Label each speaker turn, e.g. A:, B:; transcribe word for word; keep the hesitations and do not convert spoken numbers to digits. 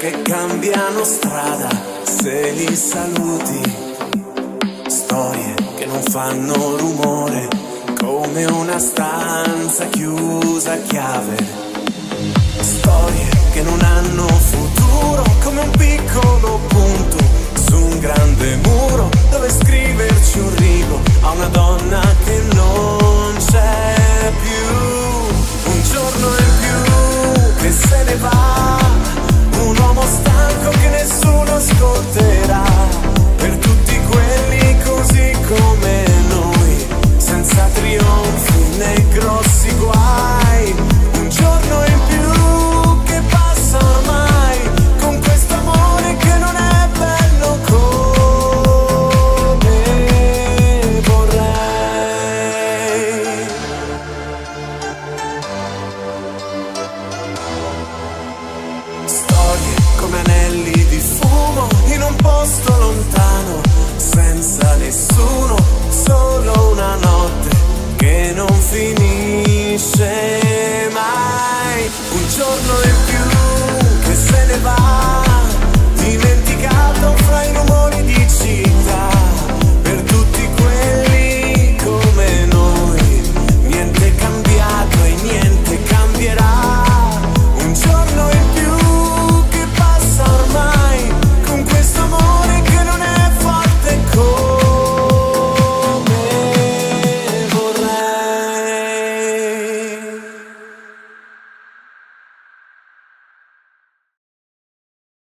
A: che cambiano strada se li saluti, storie che non fanno rumore come una stanza chiusa a chiave, storie che non hanno futuro come un piccolo punto su un grande muro dove scriverci un rigo a una donna che non c'è più. Un giorno in più che se ne va, un uomo stanco che nessuno ascolterà, per tutti quelli così come noi, senza trionfi né grossi guai. Un giorno in più che passa ormai, con questo amore che non è bello come vorrei. Storie come anelli di fumo in un posto lontano, senza nessuno, solo una notte che non finisce mai. Un giorno